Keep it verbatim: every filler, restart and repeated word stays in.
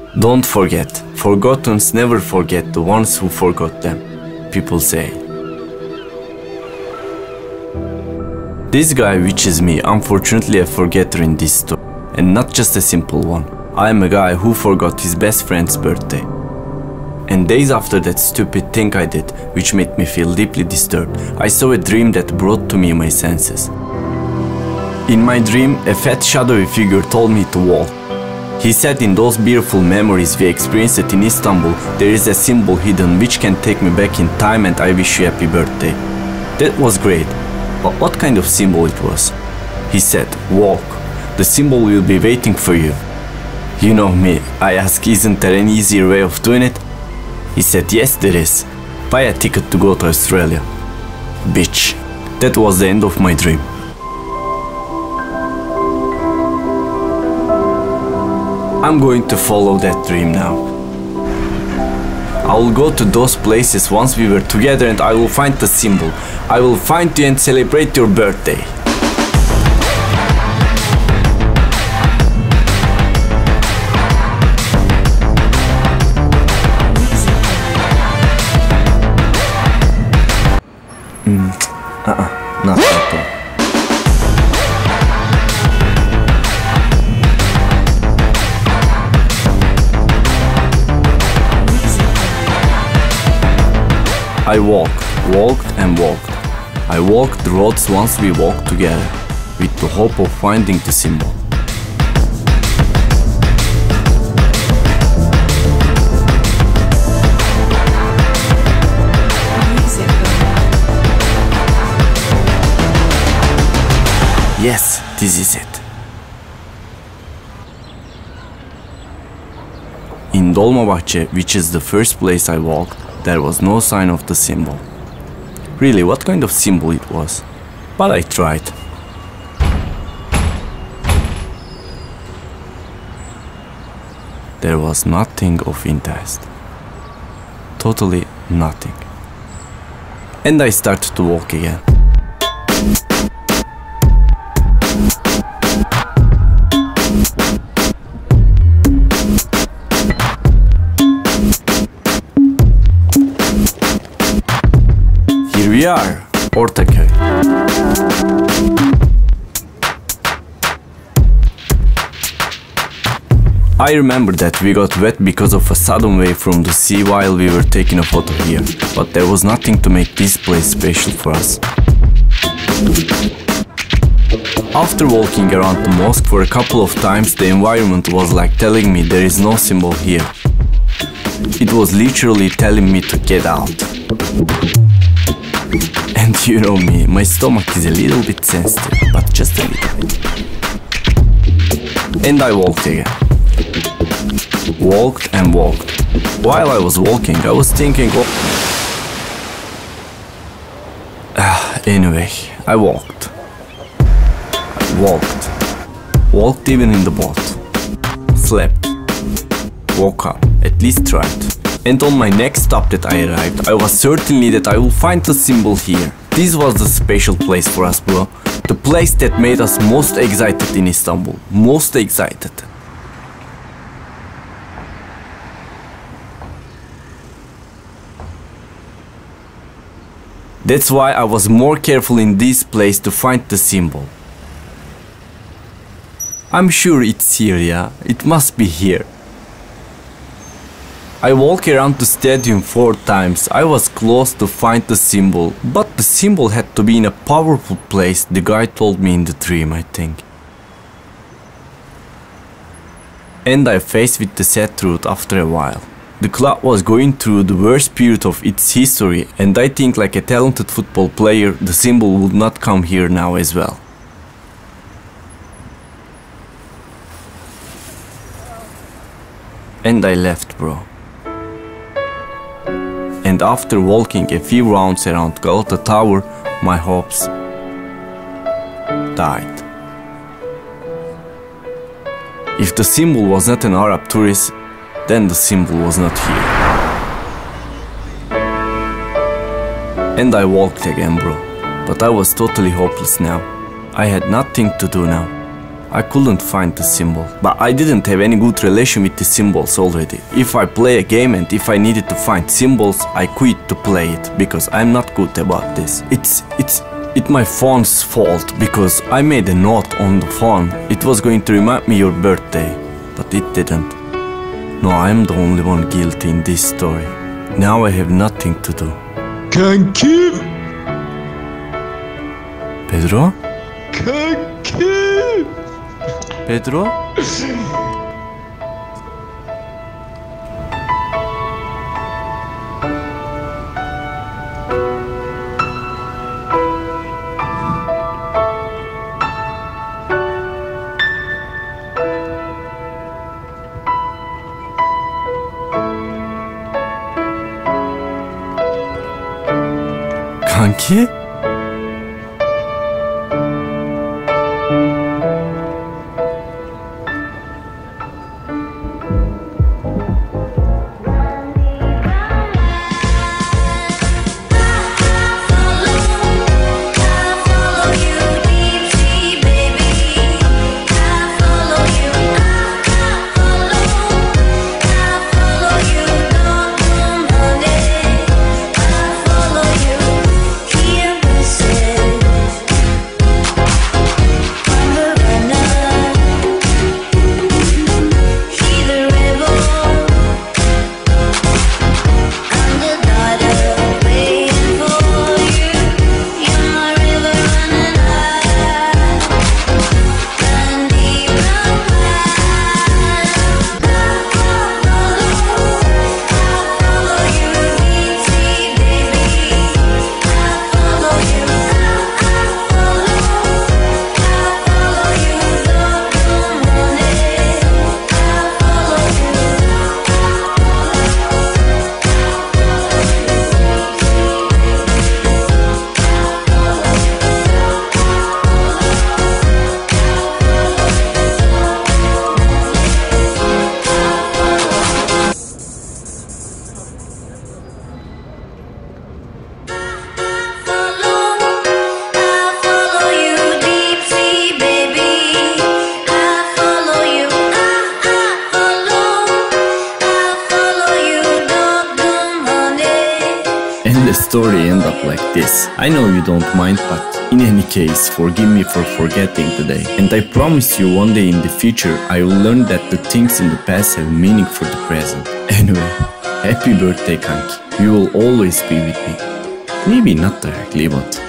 Don't forget. Forgottens never forget the ones who forgot them, people say. This guy, which is me, unfortunately a forgetter in this story, and not just a simple one. I am a guy who forgot his best friend's birthday. And days after that stupid thing I did, which made me feel deeply disturbed, I saw a dream that brought to me my senses. In my dream, a fat shadowy figure told me to walk. He said in those beautiful memories we experienced in Istanbul, there is a symbol hidden which can take me back in time, and I wish you happy birthday. That was great, but what kind of symbol it was? He said, walk. The symbol will be waiting for you. You know me, I asked, isn't there an easier way of doing it? He said, yes there is. Buy a ticket to go to Australia. Bitch. That was the end of my dream. I'm going to follow that dream now. I will go to those places once we were together and I will find the symbol. I will find you and celebrate your birthday. Mm, uh-uh, not that one. I walked, walked and walked. I walked the roads once we walked together, with the hope of finding the symbol. Yes, this is it. In Dolmabahce, which is the first place I walked, there was no sign of the symbol. Really, what kind of symbol it was? But I tried. There was nothing of interest. Totally nothing. And I started to walk again. Here we are, Ortaköy. I remember that we got wet because of a sudden wave from the sea while we were taking a photo here, but there was nothing to make this place special for us. After walking around the mosque for a couple of times, the environment was like telling me there is no symbol here. It was literally telling me to get out. And you know me, my stomach is a little bit sensitive, but just a little bit. And I walked again. Walked and walked. While I was walking, I was thinking, oh... Ah, anyway, I walked. I walked. Walked even in the boat. Slept. Woke up, at least tried. And on my next stop that I arrived, I was certainly that I will find the symbol here. This was the special place for us, bro. The place that made us most excited in Istanbul. Most excited. That's why I was more careful in this place to find the symbol. I'm sure it's here, yeah? It must be here. I walked around the stadium four times. I was close to find the symbol, but the symbol had to be in a powerful place, the guy told me in the dream, I think. And I faced with the sad truth after a while. The club was going through the worst period of its history, and I think like a talented football player, the symbol would not come here now as well. And I left, bro. And after walking a few rounds around Galata Tower, my hopes died. If the symbol was not an Arab tourist, then the symbol was not here. And I walked again, bro. But I was totally hopeless now. I had nothing to do now. I couldn't find the symbol. But I didn't have any good relation with the symbols already. If I play a game and if I needed to find symbols, I quit to play it because I'm not good about this. It's it's it's my phone's fault because I made a note on the phone. It was going to remind me your birthday, but it didn't. No, I'm the only one guilty in this story. Now I have nothing to do. Kanki! Pedro? Kanki! Pedro? Kanki? And the story end up like this. I know you don't mind, but in any case, forgive me for forgetting today. And I promise you one day in the future, I will learn that the things in the past have meaning for the present. Anyway, happy birthday, Kanki. You will always be with me. Maybe not directly, but